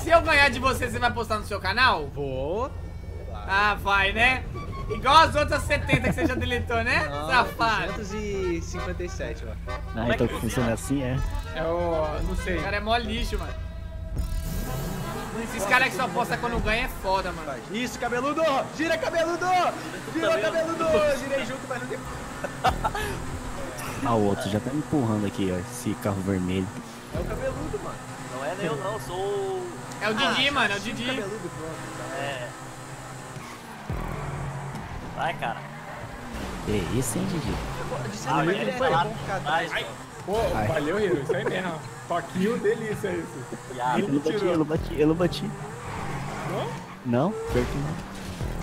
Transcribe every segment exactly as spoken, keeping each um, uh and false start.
se eu ganhar de você, você vai postar no seu canal? Vou. Ah, vai, né? Igual as outras setenta que você já deletou, né? Não, Safado. duzentos e cinquenta e sete, ó. Ah, então que funciona assim, é? É o... não sei. O cara é mó lixo, mano. Esses caras que só postam quando ganha é foda, mano. Isso, cabeludo! Gira, cabeludo! Gira, cabeludo! Girei junto, mas não deu. Ah, o outro já tá me empurrando aqui, ó. Esse carro vermelho. É o cabeludo, mano. Não é eu não, sou o... É o Didi, Ah, mano, é o o Didi. cabeludo, pronto. É... Vai, cara. É esse, hein, Didi? Disseram Ah, que ele ele é foi lá. bom ficar Vai, atrás. Pô, Ai. valeu, Hiro. Isso aí mesmo. Toquinho, delícia isso. viado. Eu não bati, eu não bati, eu não bati. Não? Não? Pior que não.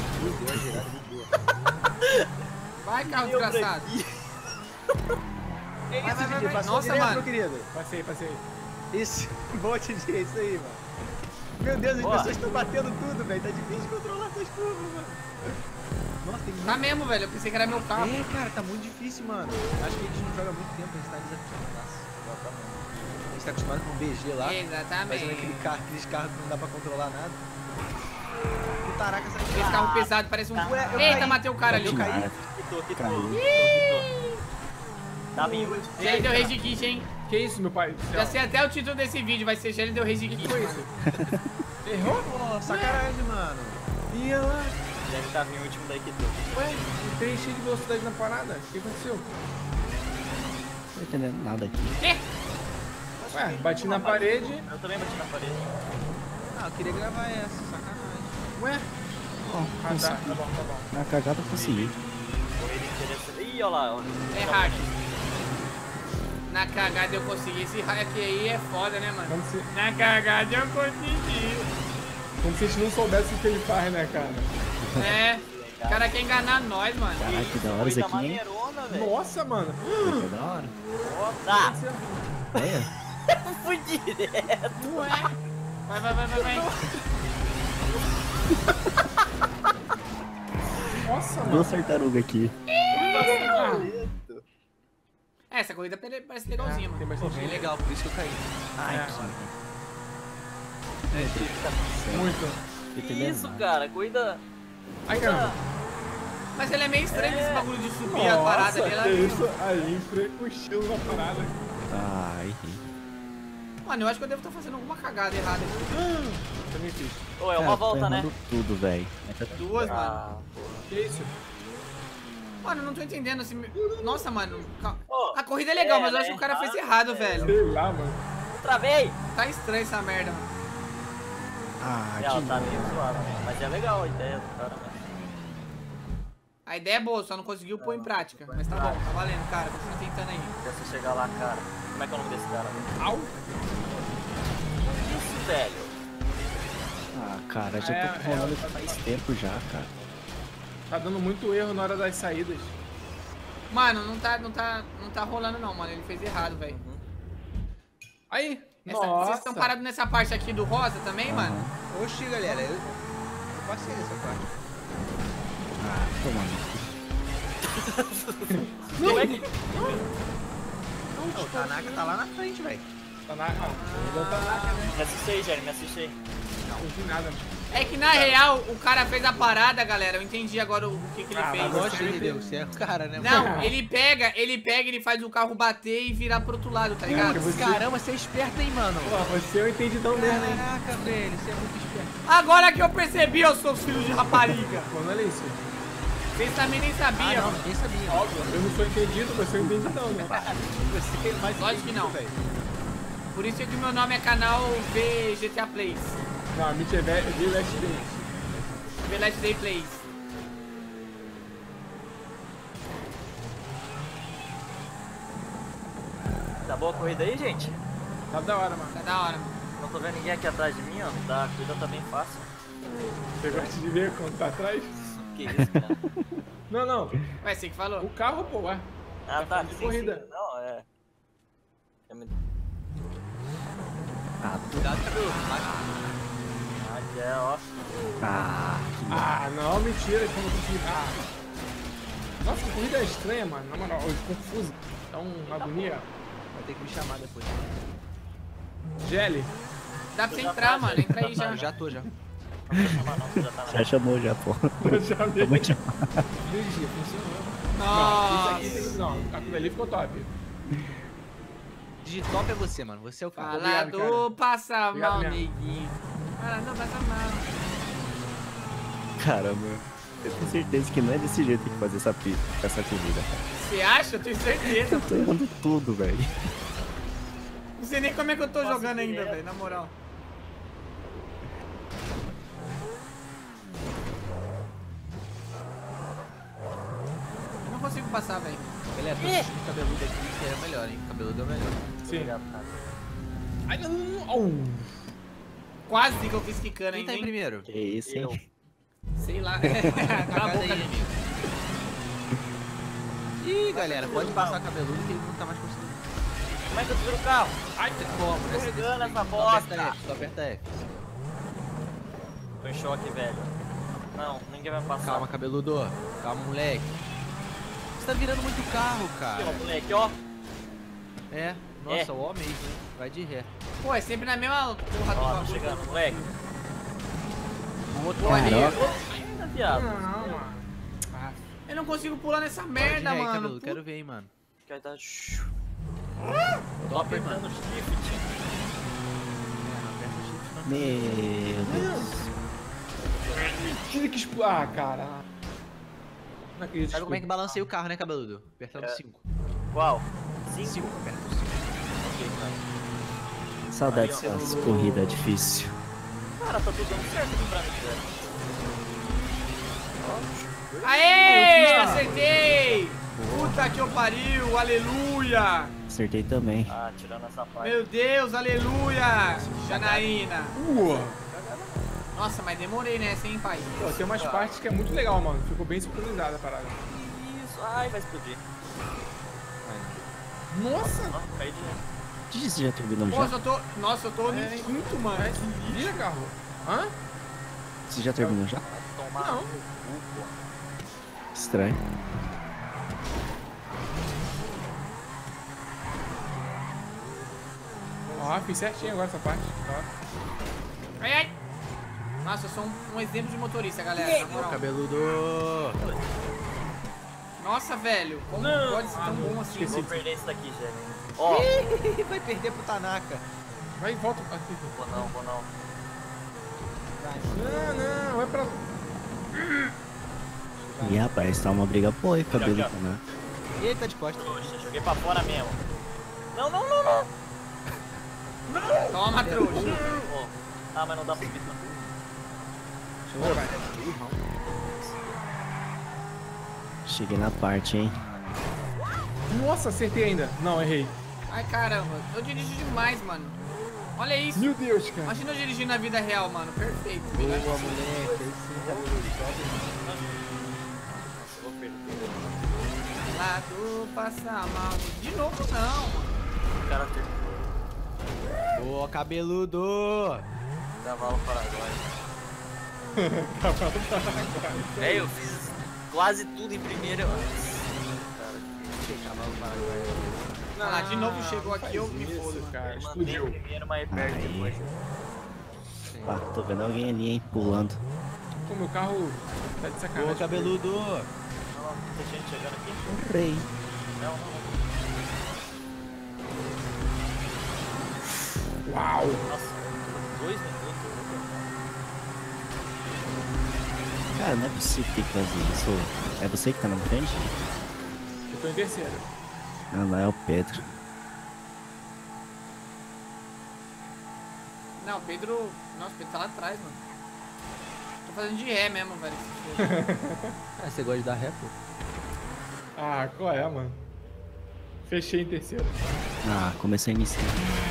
Vai, carro Meu desgraçado. É isso, vai, vai, Didi, vai. passou Nossa, direto, mano. meu querido. Passei, passei. Isso, boa, Didi, é isso aí, mano. Meu Deus, as Boa. pessoas estão batendo tudo, velho. Tá difícil controlar essas curvas, mano. Nossa, tem muito... Tá mesmo, velho. Eu pensei que era meu carro. É, cara, tá muito difícil, mano. Acho que a gente não joga há muito tempo, a gente tá desacostumado. Nossa, exatamente. A gente tá acostumado com o B G lá. Fazendo Exatamente. aquele carro, aqueles carros que não dá pra controlar nada. O Taraca essa Esse carro pesado parece um... Ué, eu Eita, caí. matei o cara ali. Eu caí. Nada. Quitou, quitou. Caiu. Quitou. Dá minuto. E aí deu rage kit, hein? Que isso, meu pai? Já sei até o título desse vídeo, vai ser Gênio deu rage kit. foi isso? Errou? Pô, sacanagem, mano. Ia lá. Deve estar em último daí quitou. Ué, entrei cheio de velocidade na parada. O que aconteceu? Não tô entendendo nada aqui. Quê? Ué, bati na parede. Eu também bati na parede. Ah, eu queria gravar essa, sacanagem. Ué? Ó, Ah, tá, consegui. tá bom, tá bom. Na cagada eu consegui. Corrida interessante. Ih, olha lá. Olha. É hard. Na cagada eu consegui. Esse hack aí é foda, né, mano? Como se, Na cagada eu consegui. como se a gente não soubesse o que ele faz, né, cara? É. O cara quer enganar nós, mano. Caraca, que da hora isso Corrida aqui, hein? maneirona, velho. Nossa, mano. Que da hora. Tá. Olha. Fui direto. Ué. Vai, vai, vai, vai, vai. Nossa, mano. Duas tartarugas aqui. É, essa corrida pare- parece legalzinha, Tem mano. bastante Bem gente. legal, por isso que eu caí. Ai, É. que... Muito. Tô entendendo Isso, nada. cara. Corrida... Ai, caramba. Mas ele é meio estranho É. esse bagulho de subir a parada Nossa, ali. Ela... que isso? Aí, cochilo na parada. Ai, Mano, eu acho que eu devo estar fazendo alguma cagada errada aqui. Também fiz. Ô, é uma cara, volta, tá né? errando tudo, velho. Duas, mano. Ah, Que isso? Mano, eu não tô entendendo assim. Nossa, mano. cal- Pô, A corrida é legal, é, mas eu acho né? que o cara fez Ah, errado, é. velho. Sei lá, mano. travei! Tá estranho essa merda, mano. Ah, É, ela de tá novo. meio zoada, né? Mas é legal a ideia do cara, né? A ideia é boa, só não conseguiu pôr em prática. Mas tá bom, tá valendo, cara. Continua tentando aí. Até você chegar lá, cara. Como é que é o nome desse cara? Au. Isso, velho. Ah, cara, já É, tô rolando é, faz tempo já, cara. Tá dando muito erro na hora das saídas. Mano, não tá, não tá, não tá rolando não, mano. Ele fez errado, velho. Aí. Essa- Nossa. Vocês estão parados nessa parte aqui do rosa também, mano? Oxi, galera, eu, eu passei nessa parte. Ah, tomando. Como é que... Não, o Tanaka tá lá na frente, velho. Tá na... Ah, ainda tá na... Me assiste aí, Jerry, me assiste aí. Não vi nada. É que na real, o cara fez a parada, galera. Eu entendi agora o, o que, que ele Ah, fez. mas Lógico, você entendeu? Você é o cara, né, mano? Não, ele pega, ele pega, ele faz o carro bater e virar pro outro lado, tá ligado? Você- Caramba, você é esperto, hein, mano? Pô, você é o entendidão mesmo, hein? Caraca, velho, você é muito esperto. Agora que eu percebi, eu sou filho de rapariga. Pô, não é isso. Vocês também nem Ah, sabiam. não, ninguém sabia. Óbvio, eu não sou entendido, você é o entendidão, né? Você é mais Lógico que não. velho. Por isso é que o meu nome é canal V G T A Plays. Não, mentira, é V Last Day. V Last Day Plays. Tá boa a corrida aí, gente? Tá da hora, mano. Tá da hora. Não tô vendo ninguém aqui atrás de mim, ó. Tá, a corrida tá bem fácil. Você gosta de ver quando tá atrás? Que isso, cara? Não, não. Ué, você que falou. O carro, pô, ué. Ah, tá. de sim, corrida. sim. Não, é... é me- Ah, Cuidado, cabelo. Ah, é, ó. ah, que Ah, não, mentira, como que... Ah. Nossa, que corrida estranha, mano. Na moral, confusa. Dá uma agonia. Vai ter que me chamar depois. Gelli. Dá pra você entrar, mano. Entra aí já. Eu já tô, já. Não precisa chamar não, você já tá na Já chamou já, pô. Eu já vi. Acabou de chamar. Energia, funcionou. Não, Nossa. isso aqui tem... Não, aquilo ali ficou top. Digitop é você, mano. Você é o cara. Obrigado, Falado, passa Obrigado mal, mesmo. neguinho. Falado, passa mal. Caramba. Eu tenho certeza que não é desse jeito que tem que fazer essa, pi- essa corrida, cara. Você acha? Eu tenho certeza. Eu tô errando tudo, velho. Não sei nem como é que eu tô Passa jogando ainda, direto. velho, na moral. Eu não consigo passar, velho. Galera, tô assistindo cabeludo aqui, que é melhor, hein? Cabeludo é melhor. Sim. Obrigado, cara. Ai, não, não, não. Oh. Quase que eu fiz quicando Quem ainda, tá em hein? primeiro? Que isso, hein? Eu. Sei lá. Cala a Cagada boca, aí, amigo. amigo. Ih, galera, pode passar cabeludo que ele não tá mais conseguindo. Como é que eu tiro o carro? Ai, como, né? Você Escorregando essa Só bosta. aperta F, só aperta F. Tô em choque, velho. Não, ninguém vai passar. Calma, cabeludo. Calma, moleque. Você tá virando muito carro, Aqui, ó, cara. moleque, ó. É, nossa, É. o ó mesmo, hein? Vai de ré. Pô, é sempre na mesma porra do Ó, tô bagulho. chegando, moleque. O outro Pô, ali. Caraca. Ainda, viado. Não, mano. Ah, Eu não consigo pular nessa Vai de merda, ré, hein, mano. cabeludo. Quero ver, hein, mano. Que aí tá... Tô Top, hein, apertando mano. o shift. É, não aperta o shift, não. Meu Deus. Tive que explorar, ah, cara. Não acredito. Sabe como é que balanceia o carro, né, cabeludo? Apertando É. cinco. Qual? Cinco? cinco, aperta o cinco. Ok, cara. Saudades Aí, ó. dessas corridas difíceis. Cara, tá tudo dando certo aqui pra mim, velho. Aê! Acertei! Puta que eu pariu! Aleluia! Acertei também. Ah, tirando essa parte. Meu Deus, aleluia! Janaína! Ua. Nossa, mas demorei nessa, hein, pai? Pô, tem umas partes que é muito legal, mano. Ficou bem sincronizada a parada. Isso, ai, vai explodir. Nossa! Ó, caí de novo. Você já terminou Nossa, já? eu tô. Nossa, eu tô no É, instinto, mano. Vai, vira, carro. Hã? Você já terminou já? Tomar Não. no cu, pô. Estranho. Ó, fiz certinho agora essa parte. Ó. Ai, ai! Nossa, eu sou um, um exemplo de motorista, galera. Na Ô, moral. cabeludo. Nossa, velho, como Não. pode ser tão bom assim? Vou perder isso daqui, gente. Ó, Vai perder pro Tanaka. Vai e volta. Aqui. vou não, vou não. Não, não, vai pra. Ih, rapaz, tá uma briga boa aí, cabelo. Aqui, ó. Né? E ele tá de costas. Trouxa, joguei pra fora mesmo. Não, não, não, não. Toma, trouxa. Ó. Ah, mas não dá pra subir não. Vai, vai. Cheguei na parte, hein? Nossa, acertei ainda. Não, errei. Ai, caramba, eu dirijo demais, mano. Olha isso. Meu Deus, cara. Imagina eu dirigindo na vida real, mano. Perfeito. Boa, moleque. Aí sim, cabeludo. Eu vou perder. Lá do passar mal. De novo, não, mano. O cara ter Boa, cabeludo. cavalo paraguai. É, eu fiz quase tudo em primeira. Cara, Que cavalo paraguaio. Olha lá, de novo chegou aqui, eu me Isso, fodo. cara. eu mandei Explodiu. primeiro, mas perde Aí. depois. Ah, tô vendo alguém ali, hein? Pulando. Pô, meu carro tá de sacanagem. Boa, cabeludo. Não, não, tem gente chegando aqui. Rei. Não, não. Uau. Nossa, dois minutos. Cara, não é possível que tem que fazer isso. É você que tá na frente? Eu tô em terceiro. Ah, não, é o Pedro. Não, o Pedro. Nossa, o Pedro tá lá atrás, mano. Tô fazendo de ré mesmo, velho. se for. Ah, você gosta de dar ré, pô? Ah, qual é, mano? Fechei em terceiro. Ah, comecei a iniciar.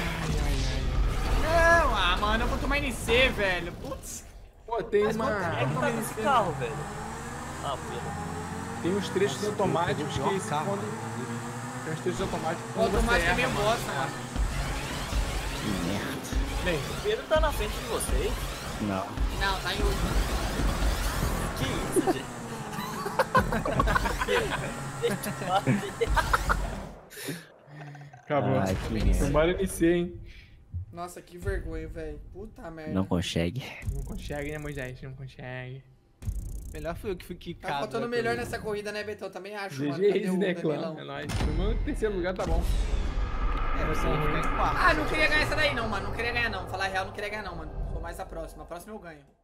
Não, ah, mano, eu vou tomar N C, velho. Putz. Pô, tem Mas uma. quanto é que tá nesse carro, velho? Ah, Pedro. Tem uns trechos automáticos Pegou que pior se carro, quando. mano. Tem uns trechos automáticos O quando você automático é erra, meio mano. bosta, mano. Que merda. Bem, O Pedro tá na frente de vocês. Não. Não, tá em último. Que isso, gente? Deixa eu bater. acabou. Ai, que merda. Tomara N C, hein? Nossa, que vergonha, velho. Puta merda. Não consegue. Não consegue, né, Moisés? Não consegue. Melhor foi eu que fui Tá quicado. faltando né, melhor quando- nessa corrida, né, Betão? Também acho, mano. G G Cadê Reis, o né, clã? Danilão? É nóis. Pelo terceiro lugar tá bom. É, você São ia ficar ruins. em quarto. Ah, não queria ganhar essa daí não, mano. Não queria ganhar não. Falar a real, não queria ganhar não, mano. Sou mais a próxima. A próxima eu ganho.